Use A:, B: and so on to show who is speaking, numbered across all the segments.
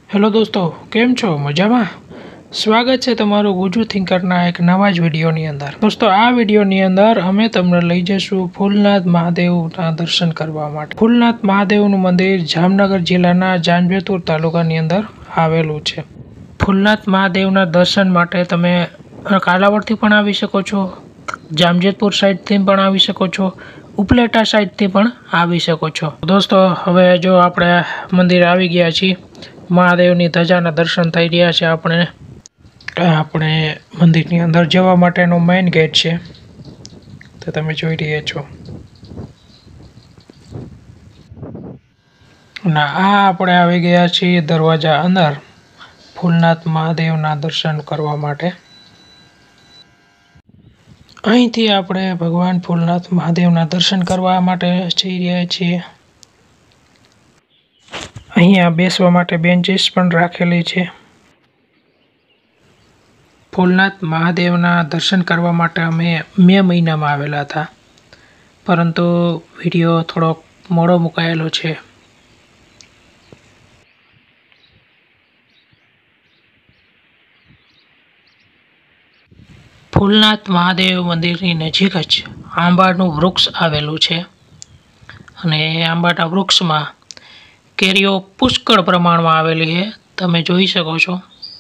A: Hello दोस्तों, केम छो? मजामा? स्वागत है तमारू गुजू थिंकरना एक नवा ज विडियोनी अंदर। दोस्तों, आ विडियोनी अंदर अमे तमने लई जशुं फूलनाथ महादेवना दर्शन करवा माटे। फूलनाथ महादेवनुं मंदिर जामनगर जिल्लाना जांजवेतपुर तालुकानी अंदर आवेलुं छे। फूलनाथ महादेवना दर्शन माटे तमे कालावडथी पण आवी शको छो, जामजेतपुर साइडथी पण आवी शको छो, उपलेटा साइडथी पण आवी शको छो। दोस्तों, हवे जो आपणे मंदिर आवी गया छीए। महादेवनी धजाना दर्शन थई रह्या छे। આપણે મંદિરની અંદર જવા માટેનો મેઇન ગેટ છે, તો તમે જોઈ રહ્યા છો। અને આ આપણે આવી ગયા છીએ દરવાજા અંદર ફૂલનાથ મહાદેવના દર્શન કરવા માટે। અહીંથી આપણે ભગવાન ફૂલનાથ મહાદેવના દર્શન કરવા માટે જઈ રહ્યા છીએ। અહીંયા બેસવા માટે બેન્ચીસ પણ રાખેલી છે। फूलनाथ महादेवना दर्शन करवा माटे अमे मे महीना में आवेला था, परंतु विडियो थोड़ो मोड़ो मुकायेलो छे। फूलनाथ महादेव मंदिरनी नजीक ज आंबानुं वृक्ष आवेलुं छे अने आंबाना वृक्षमां केरीओ पुष्कळ प्रमाणमां आवेली है, तमे जोई शको छो।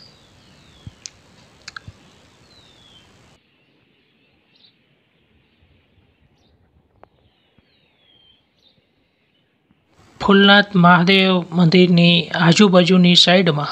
A: फूलनाथ महादेव मंदिरनी आजूबाजूनी साइड में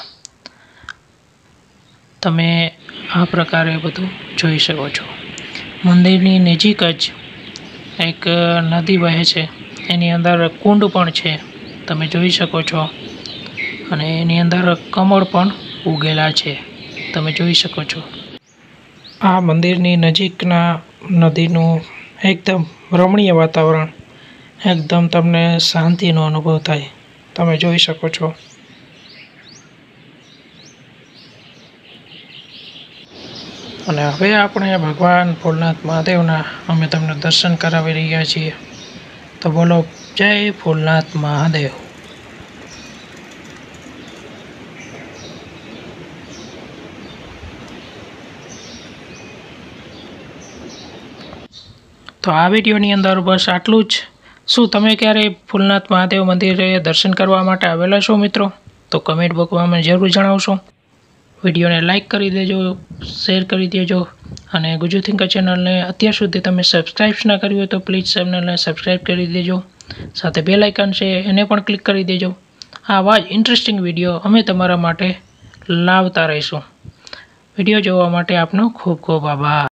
A: तमे आ प्रकारे बधुं जोई शको छो। मंदिरनी नजीक ज एक नदी वहे छे, एनी अंदर कुंड पण छे, तमे जोई शको छो। अने एनी अंदर कमळ पण उगेला छे, तमे जोई शको छो। आ मंदिरनी नजीकना नदीनुं एकदम रमणीय वातावरण, एकदम तमने शांतिनो अनुभव थाय, तमे जोई शको छो। अने हवे आपणे भगवान फूलनाथ महादेवना अमे तमने दर्शन करावी रह्या छीए, तो बोलो जय फूलनाथ महादेव। तो आ विडियोनी अंदर बस आटलुं ज। શું તમે ક્યારે ફૂલનાથ મહાદેવ મંદિરે દર્શન કરવા માટે આવેલા છો મિત્રો? તો કમેન્ટ બોક્સમાં જરૂર જણાવશો। વિડીયોને લાઇક કરી દેજો, શેર કરી દેજો અને ગુજ્જુ થિંકર ચેનલને અત્યાર સુધી તમે સબસ્ક્રાઈબ ના કર્યું હોય તો પ્લીઝ ચેનલને સબસ્ક્રાઈબ કરી દેજો, સાથે બેલ આઇકન છે એને પણ ક્લિક કરી દેજો। આવા જ ઇન્ટરેસ્ટિંગ વિડીયો અમે તમારા માટે લાવતા રહીશું। વિડીયો જોવા માટે આપનો ખૂબ ખૂબ આભાર।